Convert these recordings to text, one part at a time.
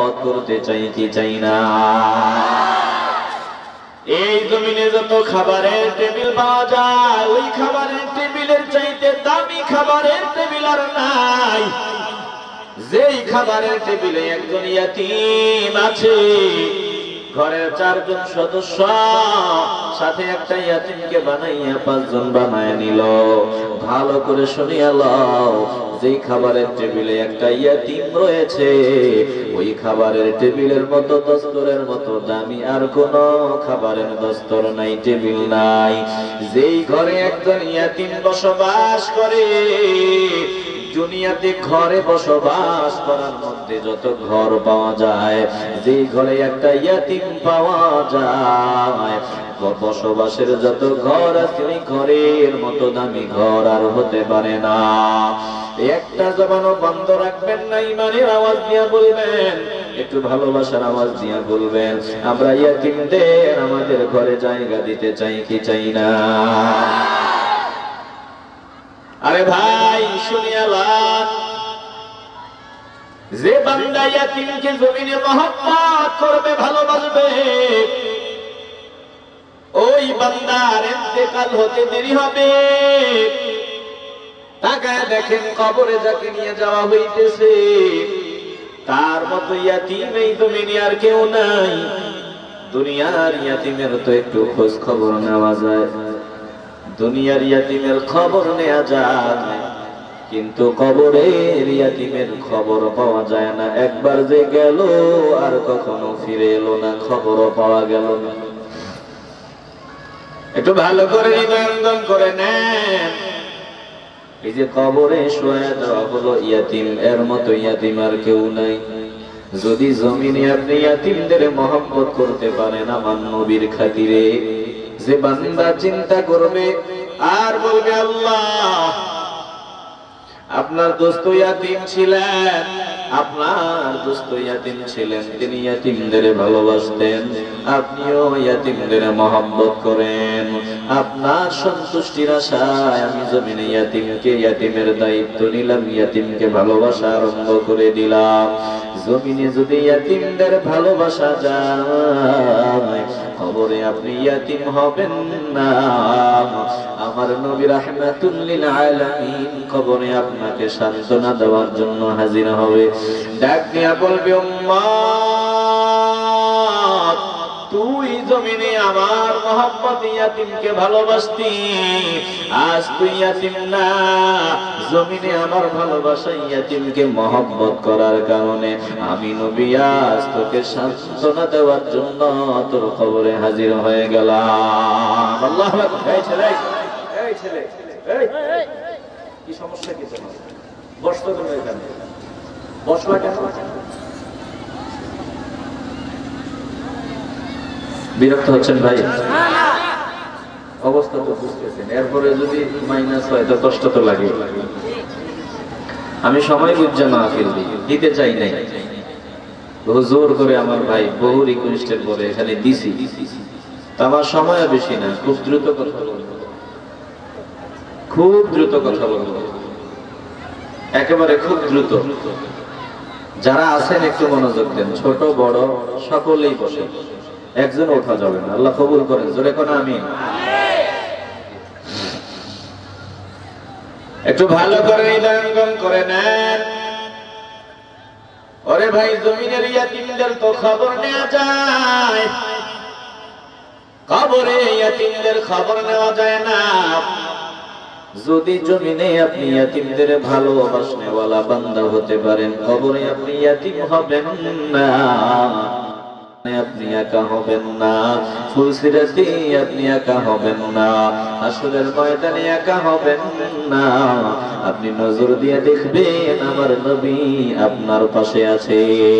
মহব্বত করতে চাই কি চাই না? এই জমিনে যত খাবারের টেবিল পাওয়া যায়, ওই খাবারের টেবিলের চাইতে দামি খাবারের টেবিল আর নাই। যেই খাবারের টেবিলে একজন ইয়াতীম আছে, ঘরের 4 জন সদস্য সাথে একটা ইয়াতীমকে বানাইয়া 5 জন বানায় নিল। ভালো করে শুনিয়া লও, যেই খাবারের টেবিলে একটা ইয়াতীম রয়েছে, ওই খাবারের টেবিলের মতো দস্তরের মতো দামি আর কোন খাবারের দস্তর নাই, টেবিল নাই। যেই ঘরে একজন ইয়াতীম বসবাস করে, দুনিয়াতে ঘরে বসবাস করার মধ্যে যত ঘর পাওয়া যায়, যেই ঘরে একটা ইয়াতীম পাওয়া যায়, বসবাসের যত ঘর আছে, ওই ঘরের মতো দামি ঘর আর হতে পারে না। একটা জবানও বন্ধ রাখবেন না, ইমানের আওয়াজ দিয়ে বলবেন, একটু ভালোবাসার আওয়াজ দিয়ে বলবেন, আমরা ইয়াতীমদের আমাদের ঘরে জায়গা দিতে চাই কি চাই না? আরে ভাই শুনিয়া লাগ, যে বান্দা ইয়াতীমকে জমিনে মহব্বত করবে, ভালোবাসবে, ওই বান্দার ইন্তেকাল হতে দেরি হবে। তাকায় দেখেন, কবরে যাকে নিয়ে যাওয়া হইতেছে, তার মতো ইয়াতীম এই জমিনে আর কেউ নাই। দুনিয়ার ইয়াতীমের তো একটু খোঁজ খবর নেওয়া যায়, দুনিয়ার ইয়াতীমের খবর নেওয়া যায়, কিন্তু কবরের ইয়াতীমের খবর পাওয়া যায় না। একবার যে গেল আর কখনো ফিরে এলো না, খবরও পাওয়া গেল না। একটু ভালো করে হৃদয়ঙ্গম করে নেন, এই যে কবরে শোয়া দেওয়া হলো ইয়াতীম, এর মতো ইয়াতীম আর কেউ নাই। যদি জমিনে আপনি ইয়াতীমদের মহব্বত করতে পারেন আমার নবীর খাতিরে, যে বান্দা চিন্তা করবে আর বলবে, আল্লাহ আপনার দোস্ত ইয়াতীম ছিলেন, আপনার দোস্ত ইয়াতীম ছিলেন, তিনি ইয়াতীমদের ভালোবাসতেন, আপনিও ইয়াতীমদের মহব্বত করেন। আপনার সন্তুষ্টির আশায় আমি জমিনে ইয়াতীমকে, ইয়াতীমের দায়িত্ব নিলাম, ইয়াতীমকে ভালোবাসা আরম্ভ করে দিলাম। জমিনে যদি ইয়াতীমদের ভালোবাসা যায়, কবরে আপনি ইয়াতীম হবেন না। আমার নবী রাহমাতুল লিল আলামিন কবরে আপনাকে সান্ত্বনা দেওয়ার জন্য হাজির হবে। ডাক দিয়া বলবে, উম্মত তুই জমিনে আমার মহব্বত ইয়াতীমকে ভালোবাসতি, আজ তুই ইয়াতীম না, জমিনে আমার ভালোবাসা ইয়াতীমকে মহব্বত করার কারণে আমি নবী আজ তোকে সান্ত্বনা দেওয়ার জন্য তোর কবরে হাজির হয়ে গেলাম। আল্লাহু আকবার। এই ছেলে, এই ছেলে, এই কি সমস্যা? কি তোমার? বসতো তুমি এখানে, বসবা কেন? বিরক্ত হচ্ছেন ভাই? অবস্থা তো বুঝতেছেন, এরপরে যদি মাইনাস হয় তো কষ্ট তো লাগে। আমি সময় বুঝছে মাহফিল দিতে চাই নাই, বহু জোর করে আমার ভাই বহু রিকোয়েস্টের পরে এখানে দিছি। আমার সময় বেশি না, খুব দ্রুত কথা বলবো, খুব দ্রুত কথা বলবো, একেবারে খুব দ্রুত। যারা আছেন একটু মনোযোগ দেন, ছোট বড় সকলেই বসে, একজন ওঠা যাবে না। আল্লাহ কবুল করেন, জোরে কোন আমিন। একটু ভালো করে হৃদয়ঙ্গম করে নেন। ওরে ভাই, জমিনের ইয়াতীমদের তো খবর নেওয়া যায়, কবরে ইয়াতীমদের খবর নেওয়া যায় না। যদি জমিনে আপনি ইয়াতীমদের ভালোবাসনেওয়ালা বান্দা হতে পারেন, কবরে আপনি ইয়াতীম হবেন না, আপনি একা হবেন না, ফুলসিরাতে আপনি একা হবেন না, হাসরের ময়দানে একা হবেন না। আপনি নজর দিয়ে দেখবেন আমার নবী আপনার পাশে আছে।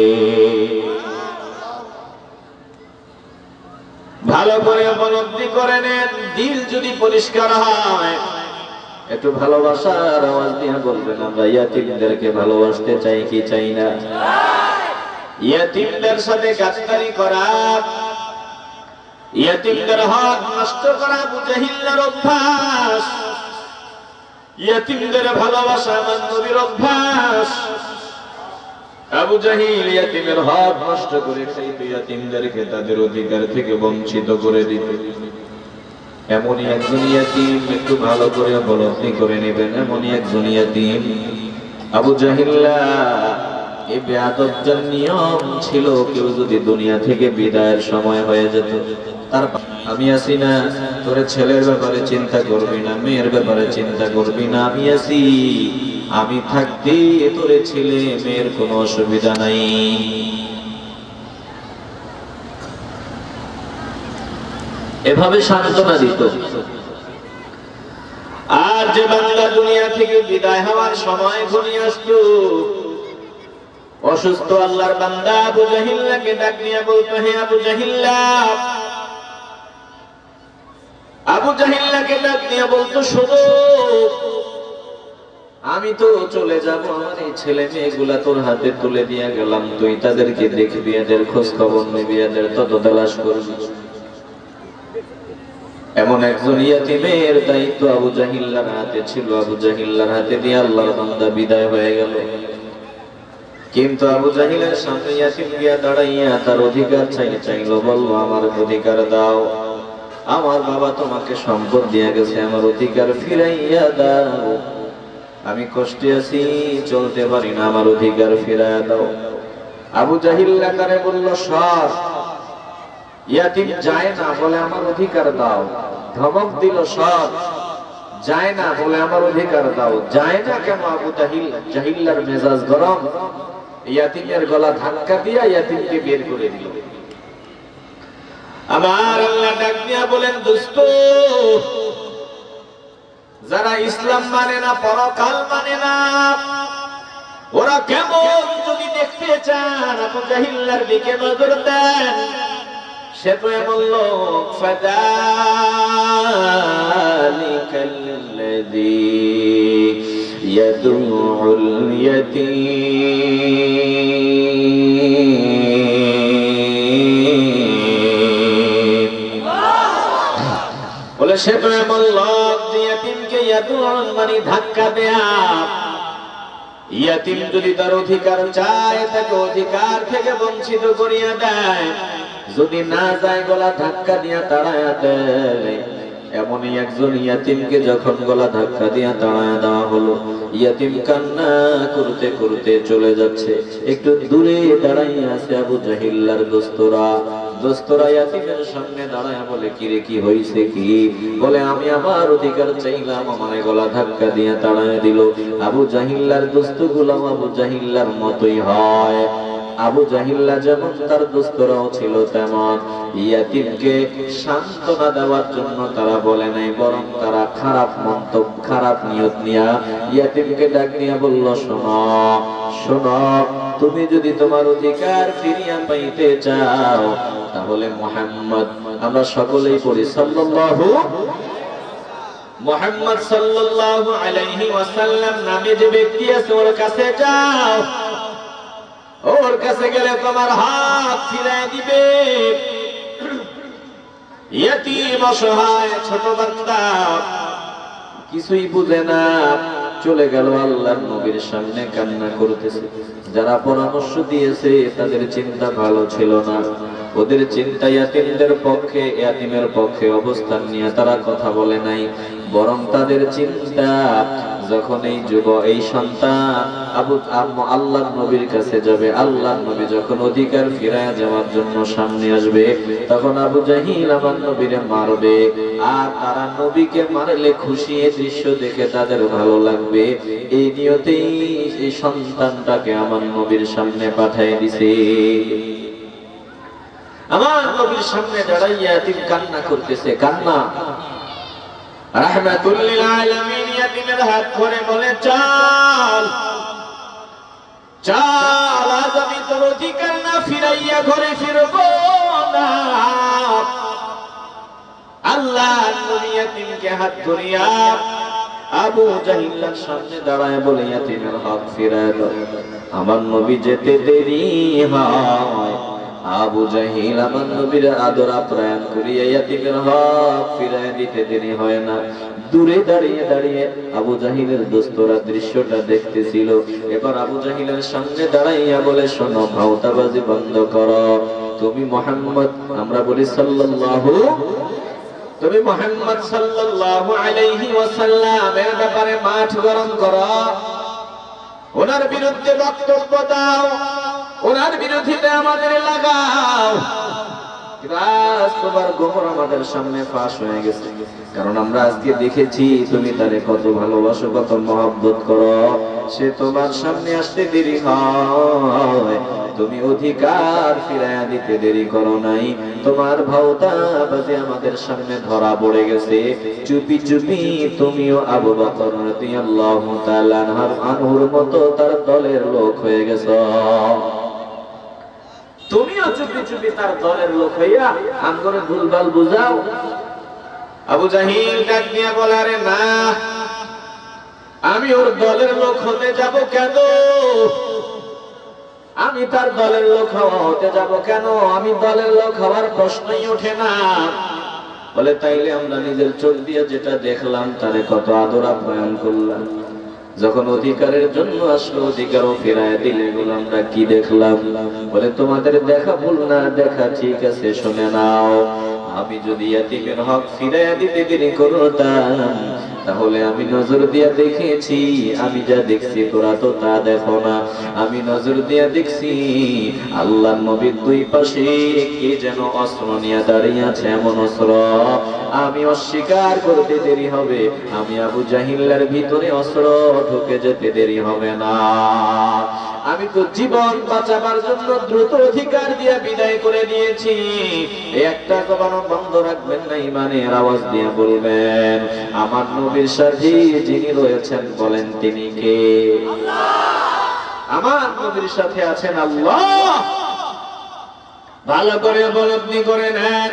ভালো করে উপলব্ধি করে নেন, দিল যদি পরিষ্কার হয়, একটু ভালোবাসার আওয়াজ দিয়ে বলবেন, আমরা ইয়াতীমদেরকে ভালোবাসতে চাই কি চাই না? ইয়াতীমদের সাথে গাদ্দারি করা, ইয়াতীমদের হক নষ্ট করা আবু জাহিলের অভ্যাস, ইয়াতীমদের ভালোবাসা আমার নবীর অভ্যাস। আবু জাহিল ইয়াতিমের হক নষ্ট করে খাইতো, ইয়াতিমদেরকে তাদের অধিকার থেকে বঞ্চিত করে দিত। এমনই একজন ইয়াতিম, একটু ভালো করে উপলব্ধি করে নেবেন, এমনই একজন ইয়াতিম আবু জাহিল্লা। এই বেয়াদবটার নিয়ম ছিল, কেউ যদি দুনিয়া থেকে বিদায়ের সময় হয়ে যেত, তার আমি আছি না, তোর ছেলের ব্যাপারে চিন্তা করবি না, মেয়ের ব্যাপারে চিন্তা করবি না, আমি আছি, আমি থাকতে তোর ছেলে মেয়ের কোনো অসুবিধা নাই। এভাবে সান্ত্বনা দিত। আর যে বান্দা দুনিয়া থেকে বিদায় হওয়ার সময় ঘনিয়ে আসতো, অসুস্থ আল্লাহর বান্দা আবু জাহিল্লাকে ডাক নিয়ে বলতো, হে আবু জাহিল্লা, আবু জাহিল্লাকে ডাক নিয়ে বলতো, শোনো, আমি তো চলে যাব, আমার এই ছেলে মেয়েগুলা তোর হাতে তুলে দিয়ে গেলাম, তুই তাদেরকে দেখবি, এদের খোঁজ খবর নিবি, এদের তত তালাশ করবি। এমন একজন ইয়াতিমের দায়িত্ব আবু জাহিল্লার হাতে ছিল। আবু জাহিল্লার হাতে দিয়ে আল্লাহর বান্দা বিদায় হয়ে গেল। কিন্তু আবু জাহিলের সামনে ইয়াতিম গিয়া দাঁড়াইয়া তার অধিকার চাইলো, বলল, আমার অধিকার দাও, আমার বাবা তোমাকে সম্পদ দিয়ে গেছে, আমার অধিকার ফিরাইয়া দাও, আমি কষ্টে আছি, চলতে পারি না, আমার অধিকার ফিরাইয়া দাও। আবু জাহিল্লা তারে বলল, সর। ইয়াতিম যায় না, বলে আমার অধিকার দাও। ধমক দিল, সর। যায় না, বলে আমার অধিকার দাও। যায় না কেন? আবু জাহিল্লার মেজাজ গরম, ইয়াতিমের গলা ধাক্কা দিয়া ইয়াতিমকে বের করে দিল। আমার আল্লাহ ডাক দিয়া বলেন, দোস্ত, যারা ইসলাম মানে না, পরকাল মানে না, ওরা কেমন যদি দেখতে চান, আবু জাহিল্লার দিকে নজর দেন। সে তো এমন লোক, ফাযালিকাল্লাযী ইয়াদউল ইয়াতীম, বলে সে তো এমন লোক যে ইয়াতীমকে ইয়াদউল মানে ধাক্কা দেয়া। ইয়াতীম যদি তার অধিকার চায়, তাকে অধিকার থেকে বঞ্চিত করিয়া দেয়, যদি না যায় গলা ধাক্কা দিয়া তাড়ায়া দেয়। এমনই একজন ইয়াতিমকে যখন গলা ধাক্কা দিয়া তাড়ায়া দেওয়া হলো, ইয়াতিম কান্না করতে করতে চলে যাচ্ছে। একটু দূরে দাঁড়াইয়া আছে আবু জাহিল্লার দোস্তরা। ইয়াতিমের সামনে দাঁড়ায়া বলে, কি রে, কি হইছে? কি? বলে, আমি আমার অধিকার চাইলাম, আমার গলা ধাক্কা দিয়া তাড়ায়া দিল। আবু জাহিল্লার দোস্তগুলো আবু জাহিল্লার মতোই হয়। আবু জাহিল্লা যেমন, তার দোস্তরাও ছিল তেমন। ইয়াতিমকে সান্ত্বনা দেওয়ার জন্য তারা বলে নাই, বরং তারা খারাপ মন্তব্য, খারাপ নিয়ত নিয়া ইয়াতিমকে ডাক নিয়ে বলল, শোনো, শোনো, তুমি যদি তোমার অধিকার ফিরিয়া পাইতে চাও, তাহলে মুহাম্মদ, আমরা সকলেই পড়ি সাল্লাল্লাহু, মুহাম্মদ সাল্লাল্লাহু আলাইহি ওয়াসাল্লাম নামে যে ব্যক্তি আছে, ওর কাছে যাও। ওর কাছে গেলে তোমার হাত ফিরায় দিবে। ইয়াতীম, অসহায় ছোট বান্দা, কিছুই বুঝে না, চলে গেল আল্লাহর নবীর সামনে কান্না করতেছে। যারা পরামর্শ দিয়েছে তাদের চিন্তা ভালো ছিল না। ওদের চিন্তা ইয়াতীমদের পক্ষে, ইয়াতীমের পক্ষে অবস্থান নিয়ে তারা কথা বলে নাই, বরং তাদের চিন্তা, যখন এই যুব, এই সন্তান আল্লাহর নবীর কাছে যাবে, আল্লাহর নবী যখন অধিকার ফিরায় যাওয়ার জন্য সামনে আসবে, তখন আবু জাহিল আমার নবীরে মারবে। আর তারা নবীকে মারলে খুশি, এই দৃশ্য দেখে তাদের ভালো লাগবে। এই নিয়তেই এই সন্তানটাকে আমার নবীর সামনে পাঠিয়ে দিছে। আমার নবীর সামনে দাঁড়াইয়া ইয়াতীম কান্না করতেছে, কান্না। রাহমাতুল লিল আলামিন ইয়াতীমের হাত ধরে বলে, চল, চল, আজ আমি তোর অধিকার না ফিরাইয়া ঘরে ফিরবো না। আল্লাহ নবী ইয়াতীমকে হাত ধরিয়া আবু জাহিল্লার সামনে দাঁড়ায় বলে, ইয়াতীমের হাত ফিরায় দাও, আমার নবী যেতে দেরি হয়, আবু জাহিল আমার নবীর আদর আপ্যায়ন করিয়া ইয়াতীমের হক ফিরায় দিতে দেরি হয় না। দূরে দাঁড়িয়ে দাঁড়িয়ে আবু জাহিলের দোস্তরা দৃশ্যটা দেখতেছিল। এবার আবু জাহিলের সামনে দাঁড়াইয়া বলে, শোনো, ভাওতাবাজি বন্ধ করো। তুমি মুহাম্মদ, আমরা বলি সাল্লাল্লাহু, তুমি মুহাম্মদ সাল্লাল্লাহু আলাইহি ওয়াসাল্লামের ব্যাপারে মাঠ গরম করো, ওনার বিরুদ্ধে বক্তব্য দাও, ওনার বিরোধিতা আমাদের লাগাও। তোমার গোমর আমাদের সামনে ফাঁস হয়ে গেছে, কারণ আমরা আজকে দেখেছি তুমি তারে কত ভালোবাসো, কত মহব্বত করো। সে তোমার সামনে আসতে দেরি হয়, তুমি অধিকার ফিরাইয়া দিতে দেরি করো নাই। তোমার ভাওতাবাজি আমাদের সামনে ধরা পড়ে গেছে। চুপি চুপি তুমিও আবু বকর রাদিয়াল্লাহু তাআলা আনহুর মতো তার দলের লোক হয়ে গেছো। তুমিও চুপি চুপি তার দলের লোক হইয়া আমগরে ভুলভাল বুঝাও। আবু জাহিল ডাক দিয়া বলে, আরে না, আমি ওর দলের লোক হতে যাব কেন? আমি তার দলের লোক হতে যাব কেন? আমি দলের লোক হওয়ার প্রশ্নই ওঠে না। বলে, তাইলে আমরা নিজের চোখ দিয়ে যেটা দেখলাম তারে কত আদর আপ্যায়ন করলাম, যখন অধিকারের জন্য আসলো অধিকারও ফিরায় দিলে, এগুলো আমরা কি দেখলাম? বলে, তোমাদের দেখা ভুল না, দেখা ঠিক আছে, শুনে নাও। আমি যদি ইয়াতীমের হক ফিরাইয়া দিতে দেরি করতাম, তাহলে আমি নজর দিয়া দেখেছি, আমি যা দেখছি তোরা তো তা দেখো না। আমি নজর দিয়া দেখছি আল্লাহর নবীর দুই পাশে কে যেন অস্ত্র নিয়ে দাঁড়িয়ে আছে, এমন অস্ত্র আমি অস্বীকার করতে দেরি হবে, আমি আবু জাহিলের ভিতরে অস্ত্র ঢুকে যেতে দেরি হবে না। আমি তো জীবন বাঁচাবার জন্য দ্রুত অধিকার দিয়ে বিদায় করে দিয়েছি। একটা জবানও বন্ধ রাখবেন না, ইমানের আওয়াজ দিয়ে বলবেন, আমার নবীর সাথে যিনি রয়েছেন বলেন তিনি কে? আমার নবীর সাথে আছেন আল্লাহ। ভালো করে উপলব্ধি করে নেন।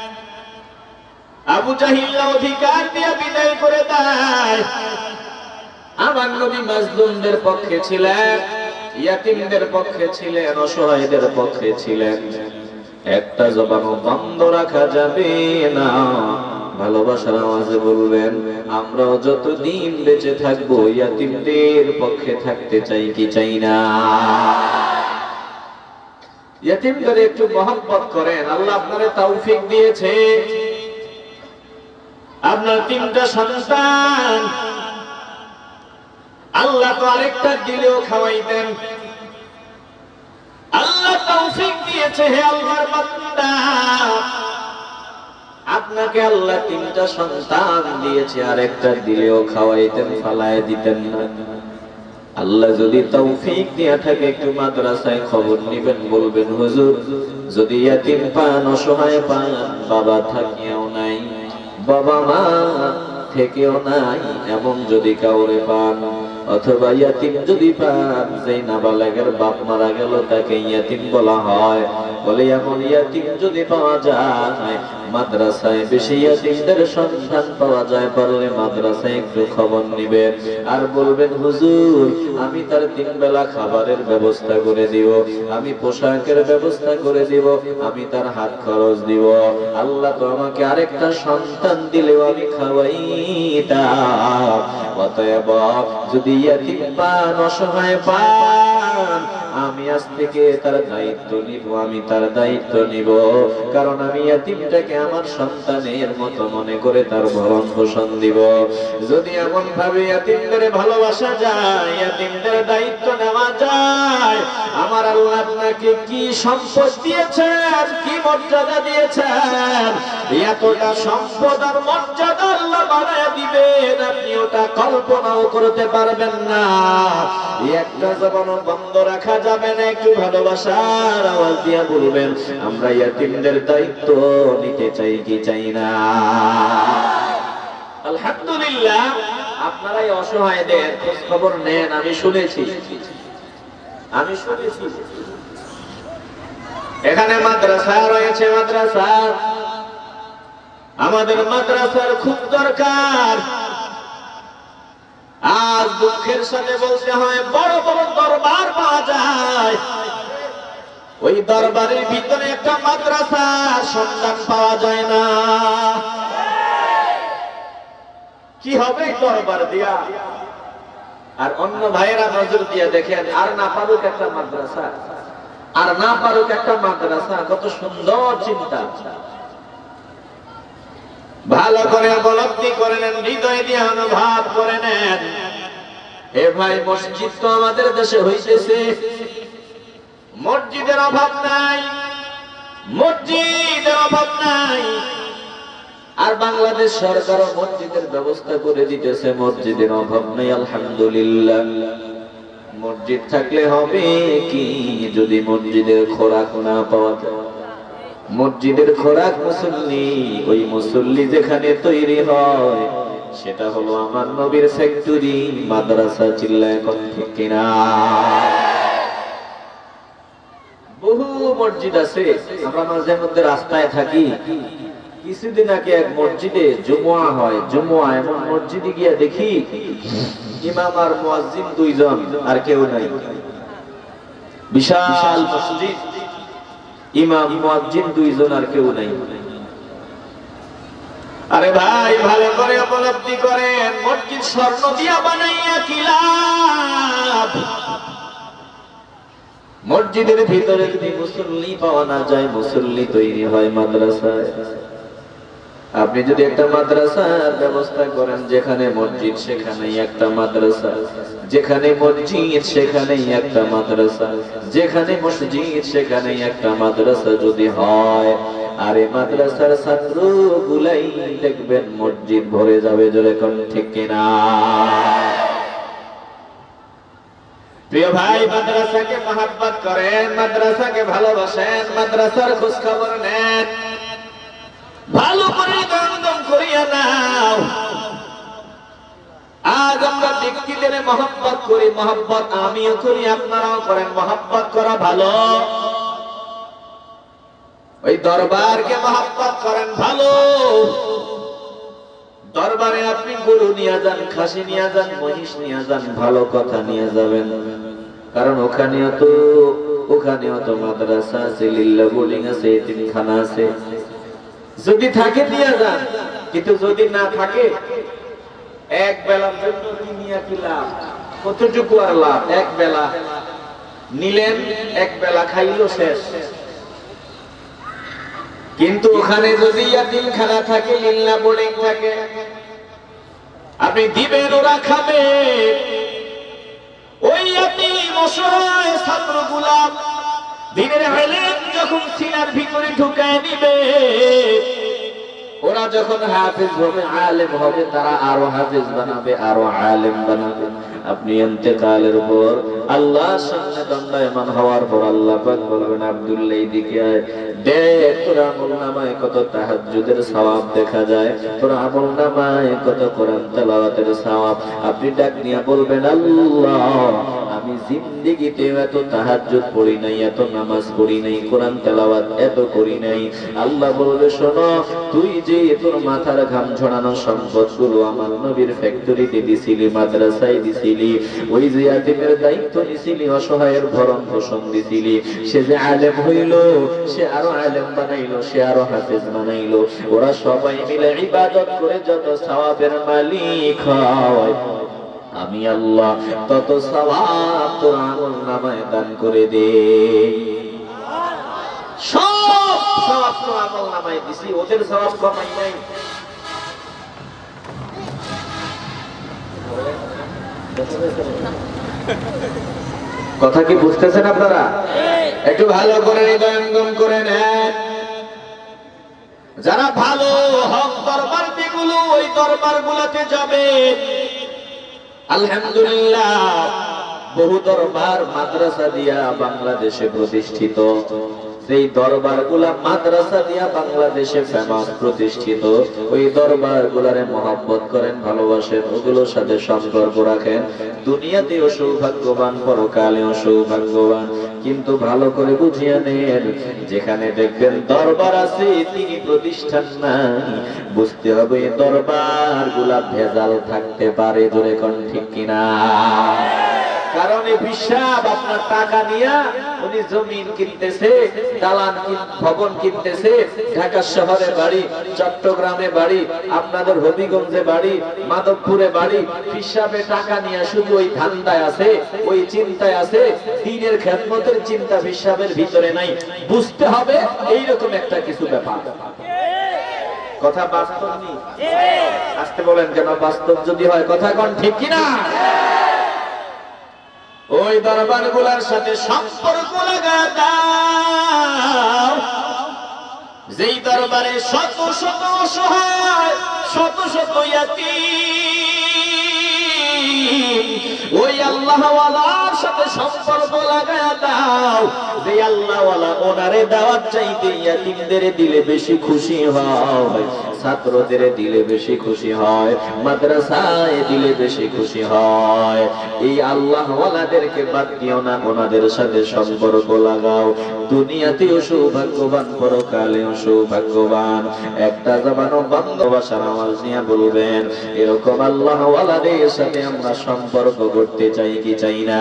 আবু জাহিল অধিকার দিয়ে বিদায় করে দেয়। আমার নবী মাজলুমদের পক্ষে ছিলেন, ইয়াতীমদের পক্ষে ছিলেন, অসহায়দের পক্ষে ছিলেন। একটা জবানও বন্ধ রাখা যাবে না। ভালোবাসার আওয়াজে বলবেন, আমরাও যতদিন বেঁচে থাকবো ইয়াতীমদের পক্ষে থাকতে চাই কি চাই না? ইয়াতীমদের একটু মহব্বত করেন। আল্লাহ আপনারে তৌফিক দিয়েছে, আপনার তিনটা সন্তান, আল্লাহ তো আরেকটা দিলেও খাওয়াইতেন। আল্লাহ তৌফিক দিয়েছে, হে আল্লাহর বান্দা, আপনাকে আল্লাহ তিনটা সন্তান দিয়েছে, আরেকটা দিলেও খাওয়াইতেন, ফালায় দিতেন না। আল্লাহ যদি তৌফিক দিয়ে থাকে, একটু মাদ্রাসায় খবর নিবেন, বলবেন, হুজুর যদি ইয়াতীম পান, অসহায় পান, বাবা থাকিও নাই, বাবা মা থেকেও নাই, এমন যদি কাউরে পান, অথবা ইয়াতীম যদি পান, যেই নাবালেগের বাপ মারা গেল তাকে ইয়াতীম বলা হয়, বলে এমন ইয়াতীম যদি পাওয়া যায়, মাদ্রাসায় বেশি ইয়াতীমদের সন্ধান পাওয়া যায়, পারলে মাদ্রাসায় একটু খবর নিবেন, আর বলবেন, হুজুর আমি তার 3 বেলা খাবারের ব্যবস্থা করে দিব, আমি পোশাকের ব্যবস্থা করে দিব, আমি তার হাত খরচ দিব। আল্লাহ তো আমাকে আরেকটা সন্তান দিলেও আমি খাওয়াইতাম। অতএব যদি ইয়াতীম পান, অসহায় পান, আমি আজ থেকে তার দায়িত্ব নিব, আমি তার দায়িত্ব নিব, কারণ আমি ইয়াতীমটাকে আমার সন্তানের মতো মনে করে তার ভরণ পোষণ দিব। যদি এমন ভাবে ইয়াতীমদের ভালোবাসা যায়, ইয়াতীমদের দায়িত্ব নেওয়া যায়, আমার আল্লাহ আপনাকে কি সম্পদ দিয়েছেন, কি মর্যাদা দিয়েছেন, এতটা সম্পদ আর মর্যাদা আল্লাহ বাড়ায় দিবেন, আপনি ওটা কল্পনাও করতে পারবেন না। একটা জবানও বন্ধ রাখা যাবে না। একটু ভালোবাসার আওয়াজ দিয়ে বলবেন, আমরা ইয়াতীমদের দায়িত্ব নিতে চাই কি চাই না? আলহামদুলিল্লাহ, আপনারাই অসহায়দের খোঁজ খবর নেন। আমি শুনেছি এখানে মাদ্রাসা রয়েছে, মাদ্রাসা আমাদের মাদ্রাসার খুব দরকার। আজ দুঃখের সাথে বলতে হয়, বড় বড় দরবার পাওয়া যায়, ওই দরবারের ভিতরে একটা মাদ্রাসার সন্ধান পাওয়া যায় না। কি হবে দরবার দিয়া? আর অন্য ভাইয়েরা নজর দিয়ে দেখেন, আর না পারুক একটা মাদ্রাসা, আর না পারুক একটা মাদ্রাসা। কত সুন্দর চিন্তা! ভালো করে উপলব্ধি করে নেন, হৃদয় দিয়ে অনুভব করে নেন। হে ভাই, মসজিদ তো আমাদের দেশে হইতেছে, মসজিদের অভাব নাই, মসজিদের অভাব নাই। আর বাংলাদেশ সরকারও মসজিদের ব্যবস্থা করে দিতেছে, মসজিদের অভাব নেই আলহামদুলিল্লাহ। মসজিদ থাকলে হবে কি যদি মসজিদের খোরাক না পাওয়া যায়? মসজিদের খোরাক মুসল্লি, ওই মুসল্লি যেখানে তৈরি হয় সেটা হলো আমার নবীর ফ্যাক্টরি, মাদ্রাসা। চিল্লায় এখন ঠিক কিনা? বহু মসজিদ আছে, আমরা মাঝে মধ্যে রাস্তায় থাকি। কিছুদিন আগে এক মসজিদে জুমুয়া হয়, জুমুয়া এমন মসজিদে গিয়ে দেখি ইমাম আর মুয়াজ্জিন দুইজন, আর কেউ নাই। বিশাল মসজিদ, ইমাম মুয়াজ্জিন দুইজন, আর কেউ নাই। আরে ভাই, ভালো করে উপলব্ধি করেন, মসজিদ স্বর্ণ দিয়া বানাইয়া কি লাভ? মসজিদের ভিতরে যদি মুসল্লি পাওয়া না যায়, মুসল্লি তৈরি হয় মাদ্রাসায়। আপনি যদি একটা মাদ্রাসার ব্যবস্থা করেন, যেখানে মসজিদ সেখানেই একটা মাদ্রাসা, যেখানে মসজিদ সেখানেই একটা মাদ্রাসা, যেখানে মসজিদ সেখানেই একটা মাদ্রাসা যদি হয়, আর এই মাদ্রাসার ছাত্র গুলাই দেখবেন মসজিদ ভরে যাবে। জোরে কোন ঠিক কিনা? প্রিয় ভাই, মাদ্রাসাকে মহব্বত করেন, মাদ্রাসাকে ভালোবাসেন, মাদ্রাসার খোঁজ খবর নেন, ভালো করে দম করিয়া নাও। আজ আমরা ব্যক্তিদের মহব্বত করি, মহব্বত আমিও করি, আপনারাও করেন। মহব্বত করা ভালো। ওই দরবারকে মহব্বত করেন ভালো। দরবারে আপনি গরু নিয়ে যান, খাসি নিয়ে যান, মহিষ নিয়ে যান, ভালো কথা নিয়ে যাবেন। কারণ ওখানেও তো মাদ্রাসা আছে, লিল্লাহ বোর্ডিং আছে, এতিমখানা আছে। যদি থাকে দিয়ে যান, কিন্তু যদি না থাকে, এক বেলার জন্য নিয়ে কি লাভ? কতটুকু আর লাভ? এক বেলা নিলেন, এক বেলা খাইলো, শেষ। কিন্তু ওখানে যদি ইয়াতিমখানা থাকে, লিল্লাহ বোর্ডিং থাকে, আপনি দিবেন, ওরা খাবে। ওই ইয়াতিম অসহায় ছাত্রগুলা দিনের ইলম যখন সিনার ভিতরে ঢুকায় নিবে, ওরা যখন হাফেজ হবে, আলেম হবে, তারা আরো হাফেজ বানাবে, আরো আলেম বানাবে। আপনি ইন্তেকালের পর আল্লাহর সামনে দণ্ডায়মান হওয়ার পর আল্লাহ পাক বলবেন, আব্দুল্লাহ এদিকে আয়, দেখ তোর আমলনামায় কত তাহাজ্জুদের সওয়াব দেখা যায়, তোর আমলনামায় কত কোরআন তেলাওয়াতের সওয়াব। আপনি ডাক নিয়ে বলবেন, আল্লাহ আমি জিন্দেগিতে এত তাহাজ্জুদ পড়ি নাই, এত নামাজ পড়ি নাই, কোরআন তেলাওয়াত এত করি নাই। আল্লাহ বলবে, শোনো, তুই যে তোর মাথার ঘাম ঝরানো সম্পদগুলো আমার নবীর ফ্যাক্টরিতে দিছিলি, মাদ্রাসায় দিছিলি, ওই যে ইয়াতিমের দায়িত্ব নিছিলি, অসহায়ের ভরণ পোষণ দিছিলি, সে যে আলেম হইল, সে আরো আলেম বানাইলো, সে আরো হাফেজ বানাইলো, ওরা সবাই মিলে ইবাদত করে যত সওয়াবের মালিক হয়, আমি আল্লাহ তত সওয়াব তোর আমলনামায় দান করে দে। সব সওয়াব তো আমলনামায় দিছি, ওদের সওয়াব কমাই নাই। কথা কি বুঝতেছেন আপনারা? একটু ভালো করে হৃদয়ঙ্গম করে নেন। যারা ভালো হক দরবার গুলো, ওই দরবার গুলাতে যাবে। আলহামদুলিল্লাহ, বহু দরবার মাদ্রাসা দিয়া বাংলাদেশে প্রতিষ্ঠিত। সেই দরবার গুলা মাদ্রাসা দিয়া বাংলাদেশে ফেমাস, প্রতিষ্ঠিত। ওই দরবার গুলারে মহব্বত করেন, ভালোবাসেন, ওগুলোর সাথে সম্পর্ক রাখেন। দুনিয়াতেও সৌভাগ্যবান, পরকালেও সৌভাগ্যবান। কিন্তু ভালো করে বুঝিয়ে নেন, যেখানে দেখবেন দরবার আছে, তিনি প্রতিষ্ঠান নাই, বুঝতে হবে দরবার গুলা ভেজাল থাকতে পারে। জোরে কোন ঠিক কিনা? কারণ এই হিসাব আপনার টাকা নিয়ে উনি জমিন কিনতেছে, দালান ভবন কিনতেছে, ঢাকা শহরে বাড়ি, চট্টগ্রামে বাড়ি, আপনাদের হবিগঞ্জে বাড়ি, মাধবপুরে বাড়ি, হিসাবে টাকা নিয়ে শুধু ওই ধান্দায় আছে, ওই চিন্তায় আছে, দিনের খেদমতের চিন্তা হিসাবের ভিতরে নাই। বুঝতে হবে এইরকম একটা কিছু ব্যাপার। কথা বাস্তব নেই, আসতে বলেন কেন? বাস্তব যদি হয় কথা কোন ঠিক কিনা? ওই দরবার গুলার সাথে সম্পর্ক লাগা দাও, যেই দরবারে শত শত অসহায়, শত শত ইয়াতীম, ওই আল্লাহওয়ালার সাথে সম্পর্ক লাগা দাও, যে আল্লাহওয়ালা ওনারে দাওয়াত চাইতে ইয়াতীমদের দিলে বেশি খুশি হয়, ছাত্রদের দিলে বেশি খুশি হয়, মাদ্রাসায় দিলে বেশি খুশি হয়। এই আল্লাহওয়ালাদেরকে বাদ দিও না, ওনাদের সাথে সম্পর্ক লাগাও। দুনিয়াতেও সৌভাগ্যবান, পরকালেও সৌভাগ্যবান। একটা জবানও বন্ধ ভাষার আওয়াজ নিয়ে বলবেন, এরকম আল্লাহওয়ালাদের সাথে আমরা সম্পর্ক করতে চাই কি চাই না?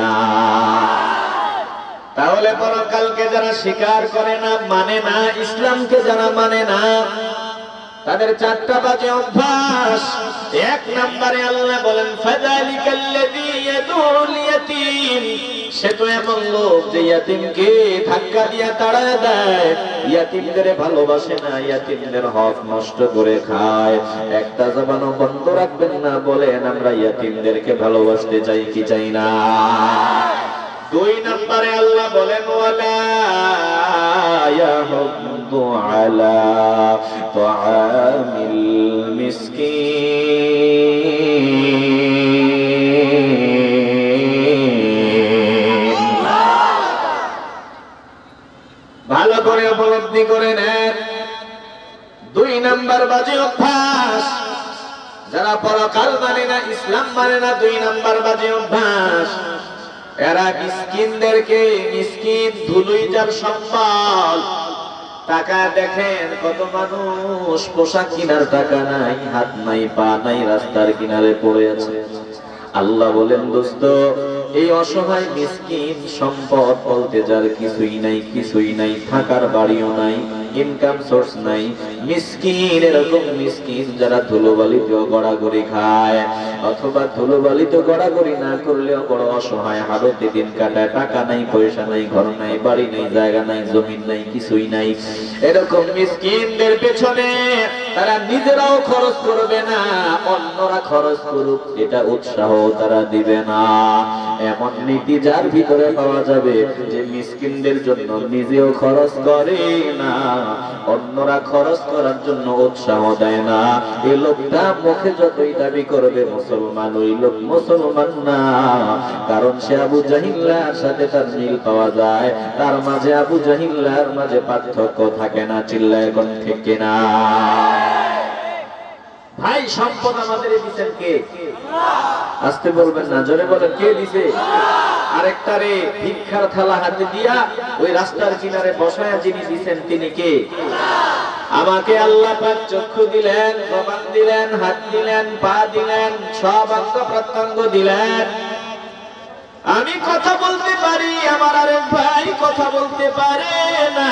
তাহলে পরকালকে যারা স্বীকার করে না, মানে না, ইসলামকে যারা মানে না, তাদের চারটা বাজে অভ্যাস। এক নম্বরে আল্লাহ বলেন ফাযালিকাল্লাযী ইয়াদুল ইয়াতীম, সে তো এমন লোক যে ইয়াতীমকে ধাক্কা দিয়ে তাড়ায় দেয়, ইয়াতীমদের ভালোবাসে না, ইয়াতীমদের হক নষ্ট করে খায়। একটা জবানও বন্ধ রাখবেন না, বলেন আমরা ইয়াতীমদেরকে ভালোবাসতে চাই কি চাই না? দুই নম্বরে আল্লাহ বলেন ওয়ালা ইয়াহুদ্দু আলা তাআমিল মিসকিন। ভালো করে উপলব্ধি করে নেন, দুই নম্বর বাজে অভ্যাস। যারা পরকাল মানে না, ইসলাম মানে না, দুই নম্বর বাজে অভ্যাস। এরা মিসকিনদেরকে, মিসকিন ধুলোই যার সম্বল, টাকা দেখেন কত মানুষ পোশাক কেনার টাকা নাই, হাত নাই, পা নাই, রাস্তার কিনারে পড়ে আছে। আল্লাহ বলেন দোস্ত, এই অসহায় মিসকিন, সম্পদ বলতে যার কিছুই নাই, কিছুই নাই, থাকার বাড়িও নাই, ইনকাম সোর্স নাই, মিসকিন, এরকম মিসকিন যারা ধুলোবালিতেও গড়াগড়ি খায়, অথবা ধুলোবালিতে গড়াগড়ি না করলেও বড় অসহায় হালতে দিন কাটায়, টাকা নাই, পয়সা নাই, ঘর নাই, বাড়ি নাই, জায়গা নাই, জমিন নাই, কিছুই নাই, এরকম মিসকিনদের পেছনে তারা নিজেরাও খরচ করবে না, অন্যরা খরচ করুক এটা উৎসাহ তারা দিবে না। এমন নীতি যার ভিতরে পাওয়া যাবে যে মিসকিনদের জন্য নিজেও খরচ করে না, অন্যরা খরচ করার জন্য উৎসাহ দেয় না, এই লোকটা মুখে যতই দাবি করবে মুসলমান, ওই লোক মুসলমান না। কারণ সে আবু জাহিল্লার সাথে তার মিল পাওয়া যায়, তার মাঝে আবু জাহিল্লার মাঝে পার্থক্য থাকে না। চিল্লায় কোন ঠিক কিনা? ভাই, সম্পদ আমাদের দিচ্ছেন কে? আসতে বলবেন না, জোরে বলেন কে দিছে? আরেকটারে ভিক্ষার থালা হাতে দিয়া ওই রাস্তার কিনারে বসায়া যিনি দিচ্ছেন তিনি কে? আমাকে আল্লাহ পাক চক্ষু দিলেন, জবান দিলেন, হাত দিলেন, পা দিলেন, সব অঙ্গ প্রত্যঙ্গ দিলেন। আমি কথা বলতে পারি, আমার আরেক ভাই কথা বলতে পারে না।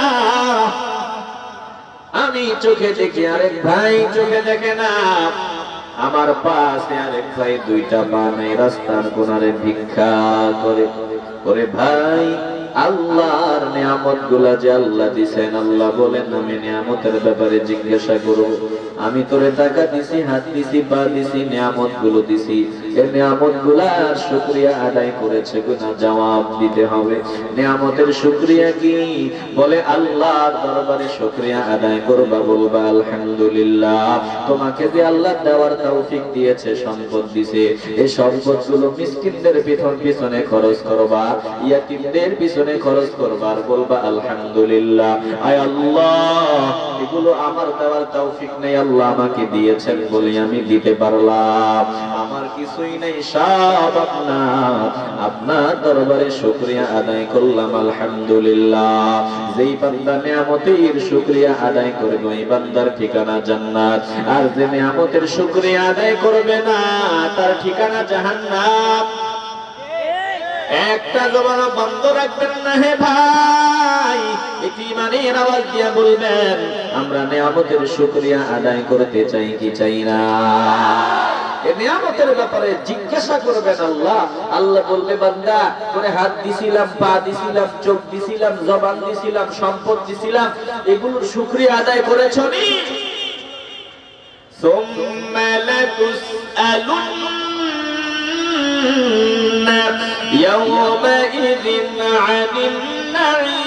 আমি চোখে দেখি, আরেক ভাই চোখে দেখে না। আমার পাশে আরেক ভাই দুইটা পা নাই, রাস্তার কোনারে ভিক্ষা করে। ওরে ভাই, আল্লাহর নিয়ামত গুলা যে আল্লাহ দিছেন, আল্লাহ বলেন আমি নিয়ামতের ব্যাপারে জিজ্ঞাসা করব। আমি তোরে টাকা দিছি, হাত দিছি, পা দিছি, নিয়ামত গুলো দিছি, এই নিয়ামত গুলার শুকরিয়া আদায় করেছে কিনা জবাব দিতে হবে। নিয়ামতের শুকরিয়া কি? বলে আল্লাহর দরবারে শুকরিয়া আদায় করবা, বলবা আলহামদুলিল্লাহ, তোমাকে যে আল্লাহ দেওয়ার তৌফিক দিয়েছে, সম্পদ দিছে, এই সম্পদ গুলো মিসকিনদের পিছনে খরচ করবা, ইয়াতীমদের পিছনে খরচ করবার, বলবা আলহামদুলিল্লাহ। আয় আল্লাহ, এগুলো আমার দেওয়ার তৌফিক নেই, আল্লাহ আমাকে দিয়েছেন বলে আমি দিতে পারলাম, আমার কিছুই নেই, সব আপনার। আপনার দরবারে শুকরিয়া আদায় করলাম, আলহামদুলিল্লাহ। যেই বান্দা নিয়ামতের শুকরিয়া আদায় করবে, ওই বান্দার ঠিকানা জান্নাত। আর যে নিয়ামতের শুকরিয়া আদায় করবে না, তার ঠিকানা জাহান্নাম। একটা জবান বন্ধ রাখবেন না হে ভাই, একটি ইমানের আওয়াজ দিয়ে বলবেন আমরা নিয়ামতের শুকরিয়া আদায় করতে চাই কি চাই না। এই নিয়ামতের ব্যাপারে জিজ্ঞাসা করবেন আল্লাহ। আল্লাহ বলবে বান্দা তোরে হাত দিছিলাম, পা দিছিলাম, চোখ দিছিলাম, জবান দিছিলাম, সম্পদ দিছিলাম, এগুলোর শুকরিয়া আদায় করেছো নি? সুম্মা লাতুসআলুন্না ইয়াওমাইযিন আনিন নাঈম।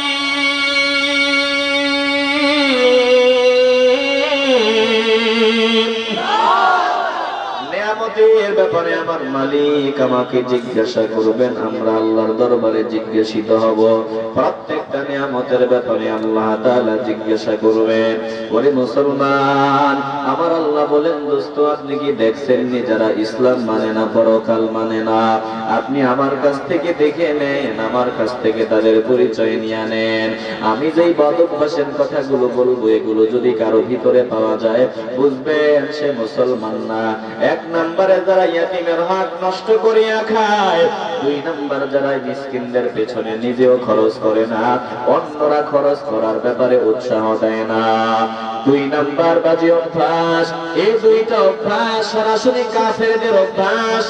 নিয়ামতের ব্যাপারে আমার মালিক আমাকে জিজ্ঞাসা করবেন, আমরা আল্লাহর দরবারে জিজ্ঞাসিত হব। প্রত্যেকটা নিয়ামতের ব্যাপারে আল্লাহ তাআলা জিজ্ঞাসা করবেন। ওরে মুসলমান, আমার আল্লাহ বলেন দোস্ত আপনি কি দেখছেননি যারা ইসলাম মানে না, পরকাল মানে না, আপনি আমার কাছ থেকে দেখে নেন, আমার কাছ থেকে তাদের পরিচয় নিয়ে নেন। আমি যেই বদ অভ্যাসের কথাগুলো বলবো এগুলো যদি কারো ভিতরে পাওয়া যায় বুঝবেন সে মুসলমান না। এক নম্বরে যারা ইয়াতীমের হক নষ্ট করিয়া খায়, দুই নম্বর যারা মিসকিনদের পেছনে নিজেও খরচ করে না, অন্যরা খরচ করার ব্যাপারে উৎসাহ দেয় না। দুই নম্বর বাজে অভ্যাস। এই দুইটা অভ্যাস সরাসরি কাফেরদের অভ্যাস।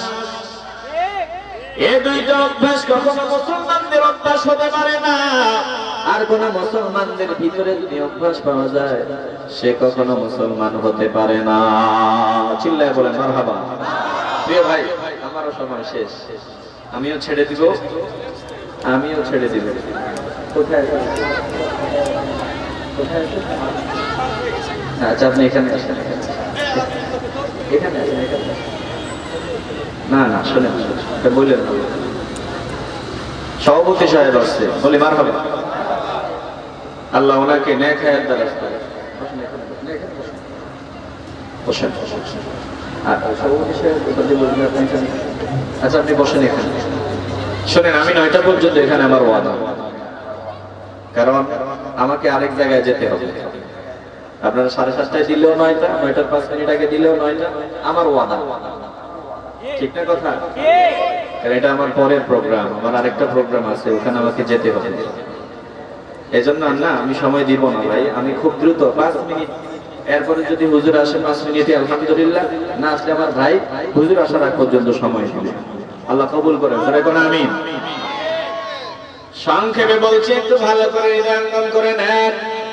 এই দুইটা অভ্যাস কখনো মুসলমানদের অভ্যাস হতে পারে না। আর কোন মুসলমানদের ভিতরে যদি অভ্যাস পাওয়া যায় সে কখনো মুসলমান হতে পারে না। চিল্লায় বলেন মারহাবা। প্রিয় ভাই, আমারও সময় শেষ, আমিও ছেড়ে দিব, আমিও ছেড়ে দিব। কোথায় কোথায়? আচ্ছা আপনি এখানে আসেন, এখানে আসেন, এখানে। না না শোনেন, বললেন না, সভাপতি সাহেব আসছে, বলি মারহাবা। আল্লাহ ওনাকে নেক হায়াত দারাজ করে। বসেন। আর সভাপতি সাহেব বলবেন আপনি এখানে। আচ্ছা আপনি বসেন এখানে। শোনেন, আমি 9টা পর্যন্ত এখানে আমার ওয়াদা, কারণ আমাকে আরেক জায়গায় যেতে হবে। আপনারা 7:30টায় দিলেও 9টা, 9টার 5 মিনিট আগে দিলেও 9টা, আমার ওয়াদা। ঠিক না কথা? কারণ এটা আমার পরের প্রোগ্রাম, আমার আরেকটা প্রোগ্রাম আছে, ওখানে আমাকে যেতে হবে। এজন্য না আমি সময় দিব না ভাই, আমি খুব দ্রুত 5 মিনিট, এরপরে যদি হুজুর আসে 5 মিনিটে আলহামদুলিল্লাহ, না আসলে আমার ভাই হুজুর আসার আগ পর্যন্ত সময় দিবে। আল্লাহ কবুল করেন, জোরে বলেন আমিন। সংক্ষেপে বলছি, একটু ভালো করে হৃদয়ঙ্গম করে নেন।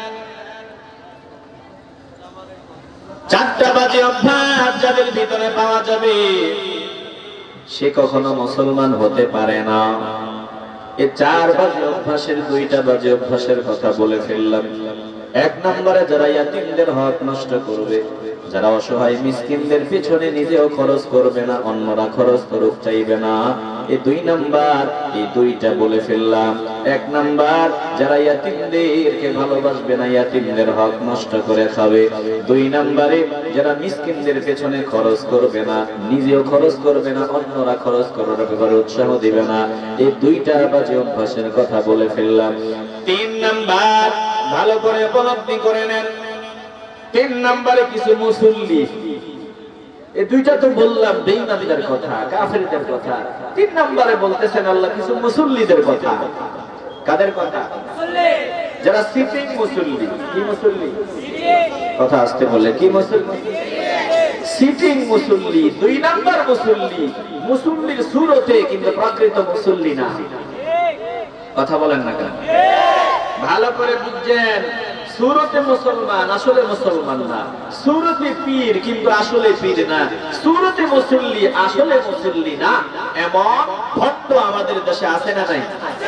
4টা বাজে অভ্যাস যাদের ভিতরে পাওয়া যাবে সে কখনো মুসলমান হতে পারে না। এই 4 বাজে অভ্যাসের 2টা বাজে অভ্যাসের কথা বলে ফেললাম। 1 নম্বরে যারা ইয়াতীমদের হক নষ্ট করবে, যারা অসহায় মিসকিনদের পিছনে নিজেও খরচ করবে না, অন্যরা খরচ করুক চাইবে না, এই 2 নাম্বার, এই 2টা বলে ফেললাম। 1 নাম্বার যারা ইয়াতীমদেরকে ভালোবাসবে না, ইয়াতীমদের হক নষ্ট করে খাবে। 2 নাম্বারে যারা মিসকিনদের পেছনে খরচ করবে না, নিজেও খরচ করবে না, অন্যরা খরচ করার ব্যাপারে উৎসাহ দিবে না, এই 2টা বাজে অভ্যাসের কথা বলে ফেললাম। 3 নাম্বার ভালো করে উপলব্ধি করে নেন। 3 নম্বরে কিছু মুসল্লি, এই 2টা তো বললাম বেঈমানদের কথা, কাফেরদের কথা। 3 নম্বরে বলতেছেন আল্লাহ কিছু মুসল্লিদের কথা। কাদের কথা? যারা সিটিং মুসল্লি। কি মুসল্লি? কথা আসতে বলে কি মুসল্লি? সিটিং মুসল্লি। 2 নম্বর মুসল্লি, মুসল্লির সুরতে কিন্তু প্রকৃত মুসল্লি না। কথা বলেন না কেন? ভালো করে বুঝছেন, সুরতে মুসলমান আসলে মুসলমান না, সুরতে পীর কিন্তু আসলে পীর না, সুরতে মুসল্লি আসলে মুসল্লি না, এমন ভক্ত আমাদের দেশে আছে না নাই?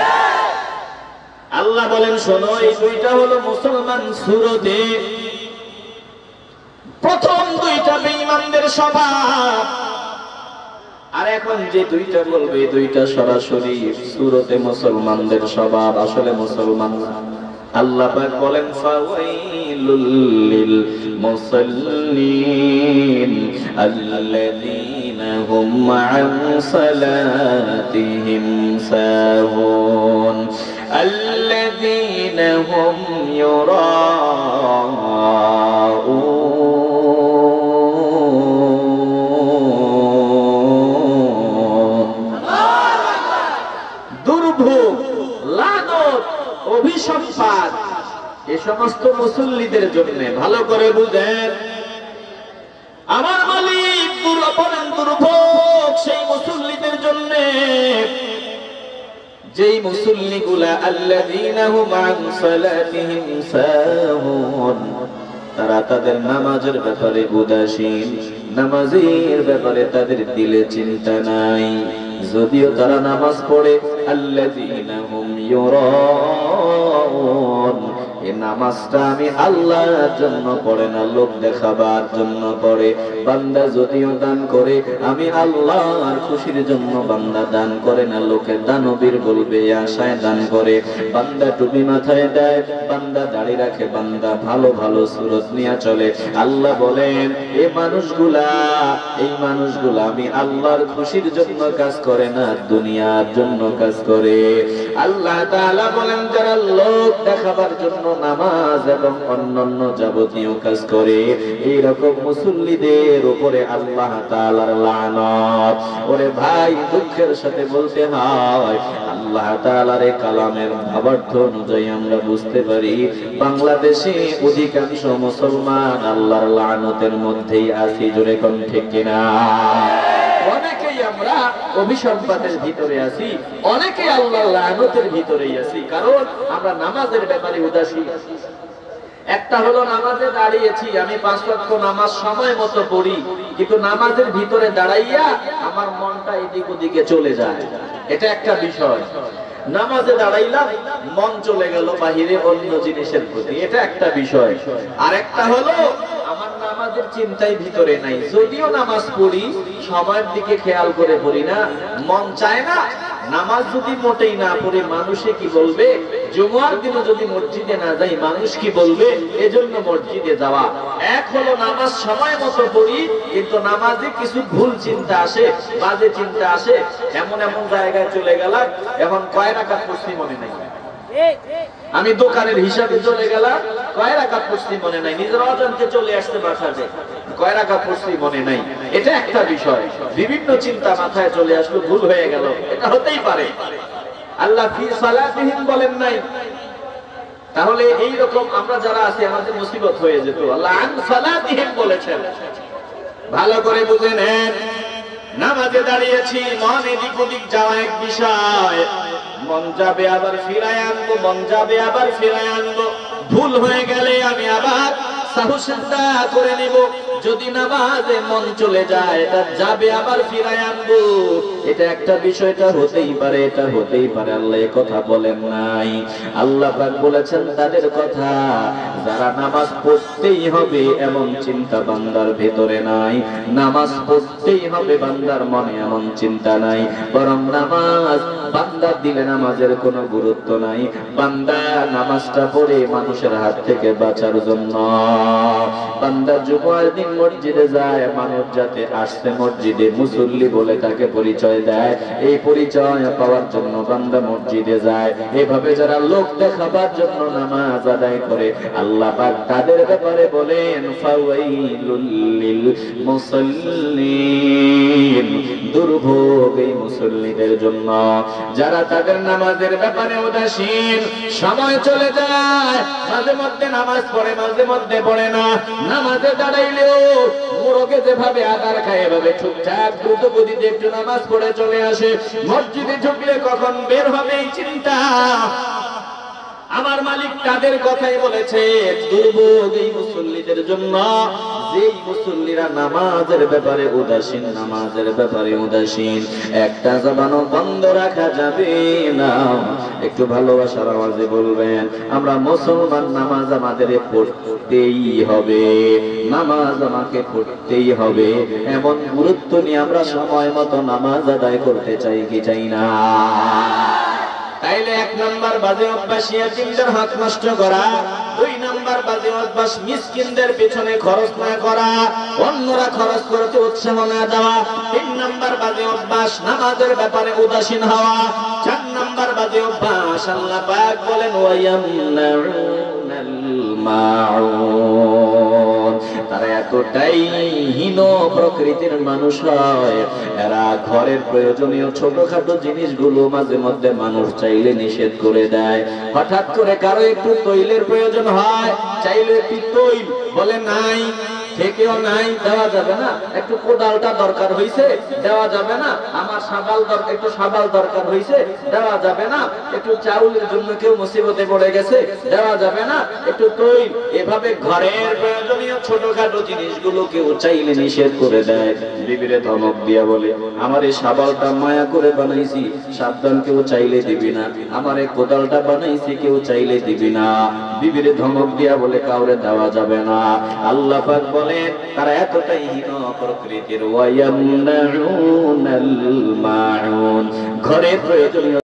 আল্লাহ বলেন শোনো, এই 2টা হলো মুসলমান সুরতে। প্রথম 2টা বেঈমানদের স্বভাব, আর এখন যে 2টা বলবে 2টা সরাসরি সুরতে মুসলমানদের স্বভাব, আসলে মুসলমান না। আল্লাহ পাক বলেন ফাওয়াইলুল লিল মুসাল্লিন আল্লাযীনা হুম আন সালাতিহিম সাহুন আল্লাযীনা হুম ইউরাউন। অভিসম্পাদ এই সমস্ত মুসল্লিদের জন্য। ভালো করে বুঝেন, আমার মালিক দুর্ভোগ সেই মুসল্লিদের জন্য যেই মুসল্লিগুলা আল্লাযীনা হুম আন সালাতিহিম সাহুন, তারা তাদের নামাজের ব্যাপারে উদাসীন, নামাজের ব্যাপারে তাদের দিলে চিন্তা নাই। যদিও তারা নামাজ পড়ে আল্লাযীনা হুম ইউরাউন, এই নামাজটা আমি আল্লাহর জন্য পড়ে না, লোক দেখাবার জন্য পড়ে। বান্দা যদিও দান করে আমি আল্লাহর খুশির জন্য বান্দা দান করে না, লোকে দানবীর বলবে আশায় দান করে। বান্দা টুপি মাথায় দেয়, বান্দা দাড়ি রাখে, বান্দা ভালো ভালো সুরত নিয়ে চলে। আল্লাহ বলেন এই মানুষগুলা আমি আল্লাহর খুশির জন্য কাজ করে না, দুনিয়ার জন্য কাজ করে। আল্লাহ তাআলা বলেন যারা লোক দেখাবার জন্য নামাজ এবং অন্যান্য যাবতীয় কাজ করে, এইরকম মুসল্লিদের উপরে আল্লাহ তাআলার লানত। ওরে ভাই, দুঃখের সাথে বলতে হয় আল্লাহ তাআলার এই কালামের ভাবার্থ অনুযায়ী আমরা বুঝতে পারি বাংলাদেশে অধিকাংশ মুসলমান আল্লাহর লানতের মধ্যেই আছি। জোরে কোন ঠিক কিনা? অনেকেই আমরা অভিসম্পাদের ভিতরে আছি, অনেকেই আল্লাহর লানতের ভিতরেই আছি, কারণ আমরা নামাজের ব্যাপারে উদাসীন। একটা হলো নামাজে দাঁড়িয়েছি, আমি 5 ওয়াক্ত নামাজ সময় মতো পড়ি, কিন্তু নামাজের ভিতরে দাঁড়াইয়া আমার মনটা এদিক ওদিকে চলে যায়, এটা একটা বিষয়। নামাজে দাঁড়াইলাম, মন চলে গেল বাহিরে অন্য জিনিসের প্রতি, এটা একটা বিষয়। আর একটা হলো আমার নামাজের চিন্তাই ভিতরে নাই, যদিও নামাজ পড়ি সময়ের দিকে খেয়াল করে পড়ি না, মন চায় না। নামাজ যদি মোটেই না পড়ে মানুষে কি বলবে, জুমার দিনে যদি মসজিদে না যাই মানুষ কি বলবে, এজন্য মসজিদে যাওয়া। এক হলো নামাজ সময় মতো পড়ি, কিন্তু নামাজে কিছু ভুল চিন্তা আসে, বাজে চিন্তা আসে, এমন এমন জায়গায় চলে গেলাম, এখন কয় রাকাত পড়ছি মনে নাই, আমি দোকানের হিসাবে চলে গেলাম, কয় রাকাত পড়ছি মনে নাই, নিজের অজান্তে চলে আসতে বাসাতে, কয় রাকাত পড়ছি মনে নাই, এটা একটা বিষয়। বিভিন্ন চিন্তা মাথায় চলে আসলো, ভুল হয়ে গেল, এটা হতেই পারে। আল্লাহ ফি সালাতিহিম বলেন নাই, তাহলে এই রকম আমরা যারা আছি আমাদের মুসিবত হয়ে যেত। আল্লাহ আন সালাতিহিম বলেছেন, ভালো করে বুঝে নেন। নামাজে দাঁড়িয়েছি, মন এদিক ওদিক যাওয়া এক বিষয়, মন যাবে আবার ফিরায় আনবো, মন যাবে আবার ফিরায় আনবো। ভুল হয়ে গেলে আমি আবার সাহসিকতা করে নিব। যদি নামাজে মন চলে যায়, এটা যাবে আবার ফিরায় আনবো, এটা একটা বিষয়টা হতেই পারে, এটা হতেই পারে। আল্লাহ এই কথা বলেন নাই, আল্লাহ পাক বলেছেন তাদের কথা যারা নামাজ পড়তেই হবে এমন চিন্তা বান্দার ভেতরে নাই, নামাজ পড়তেই হবে বান্দার মনে এমন চিন্তা নাই, বরং নামাজ বান্দার দিলে নামাজের কোনো গুরুত্ব নাই। বান্দা নামাজটা পড়ে মানুষের হাত থেকে বাঁচার জন্য। বান্দা জুমার দিন মসজিদে যায়, মানুষ যাতে আসছে মসজিদে মুসল্লি বলে তাকে পরিচয় দেয়, এই পরিচয় পাওয়ার জন্য বান্দা মসজিদে যায়। এভাবে যারা লোক দেখাবার জন্য নামাজ আদায় করে, আল্লাহ পাক তাদের ব্যাপারে বলেন ফাওয়াইলুল লিল মুসাল্লিন, দুর্ভোগ এই মুসল্লিদের জন্য যারা তাদের নামাজের ব্যাপারে উদাসীন। সময় চলে যায়, মাঝে মধ্যে নামাজ পড়ে, মাঝে মধ্যে পড়ে না। নামাজে দাঁড়াইলেও মোরগে যেভাবে আদার খায় এভাবে ঠিকঠাক দ্রুত গতিতে একটু নামাজ পড়ে চলে আসে। মসজিদে ঢুকলে কখন বের হবে এই চিন্তা। আমার মালিক তাদের কথাই বলেছে, দুর্ভোগ এই মুসল্লিদের জন্য যেই মুসল্লিরা নামাজের ব্যাপারে উদাসীন, নামাজের ব্যাপারে উদাসীন। একটা জবানও বন্ধ রাখা যাবে না। একটু ভালোবাসার আওয়াজে বলবেন, আমরা মুসলমান, নামাজ আমাদের পড়তেই হবে, নামাজ আমাকে পড়তেই হবে। এমন গুরুত্ব নিয়ে আমরা সময় মতো নামাজ আদায় করতে চাই কি চাই না? তাইলে 1 নাম্বার বাজে অভ্যাস ইয়াতীমদের হক নষ্ট করা, 2 নাম্বার বাজে অভ্যাস মিসকিনদের পেছনে খরচ না করা, অন্যরা খরচ করতে উৎসাহ না দেওয়া। 3 নাম্বার বাজে অভ্যাস নামাজের ব্যাপারে উদাসীন হওয়া। 4 নাম্বার বাজে অভ্যাস আল্লাহ পাক বলেন ওয়ায়ামনাউনাল মাউন, তারা এত এতটাই হীন প্রকৃতির মানুষ হয়, এরা ঘরের প্রয়োজনীয় ছোটখাটো জিনিসগুলো মাঝে মধ্যে মানুষ চাইলে নিষেধ করে দেয়। হঠাৎ করে কারো একটু তৈলের প্রয়োজন হয়, চাইলে একটু তৈল বলে নাই, থেকেও নাই, দেওয়া যাবে না। একটু কোদালটা দরকার হইছে, দেওয়া যাবে না। আমার সাবাল দরকার, একটু সাবাল দরকার হইছে, দেওয়া যাবে না। একটু চাউলের জন্য কেউ মুসিবতে পড়ে গেছে, দেওয়া যাবে না। একটু তৈল, এভাবে ঘরের প্রয়োজনীয় ছোটখাটো জিনিসগুলো কেউ চাইলে নিষেধ করে দেয়। বিবিরে ধমক দিয়া বলে, আমার এই সাবালটা মায়া করে বানাইছি, সাবধান, কেউ চাইলে দিবি না। আমার এই কোদালটা বানাইছি, কেউ চাইলে দিবি না। বিবিরে ধমক দিয়া বলে, কাউরে দেওয়া যাবে না। আল্লাহ পাক বলেন তারা এতটাই হীন প্রকৃতির, ওয়ায়ামনাউনাল মাউন, ঘরে প্রয়োজনীয়